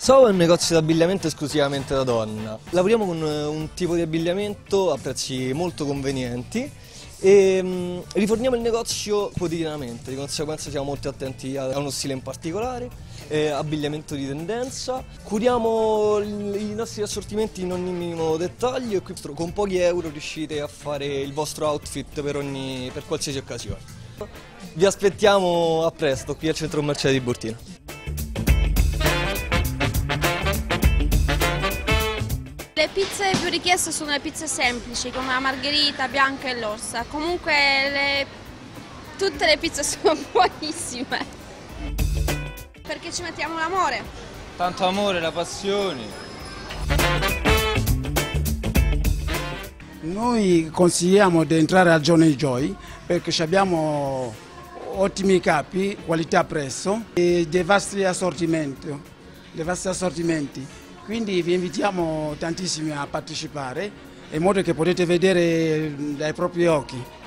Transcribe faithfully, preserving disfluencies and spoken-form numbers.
Sova è un negozio di abbigliamento esclusivamente da donna. Lavoriamo con un tipo di abbigliamento a prezzi molto convenienti e mh, riforniamo il negozio quotidianamente, di conseguenza siamo molto attenti a uno stile in particolare, eh, abbigliamento di tendenza, curiamo i nostri assortimenti in ogni minimo dettaglio e qui con pochi euro riuscite a fare il vostro outfit per, ogni, per qualsiasi occasione. Vi aspettiamo a presto qui al centro commerciale di Burtina. Le pizze più richieste sono le pizze semplici, come la margherita, bianca e l'orsa. Comunque le... tutte le pizze sono buonissime. Perché ci mettiamo l'amore. Tanto amore, la passione. Noi consigliamo di entrare a Johnny Joy perché abbiamo ottimi capi, qualità prezzo e dei vasti assortimenti. Dei vasti assortimenti. Quindi vi invitiamo tantissimi a partecipare in modo che potete vedere dai propri occhi.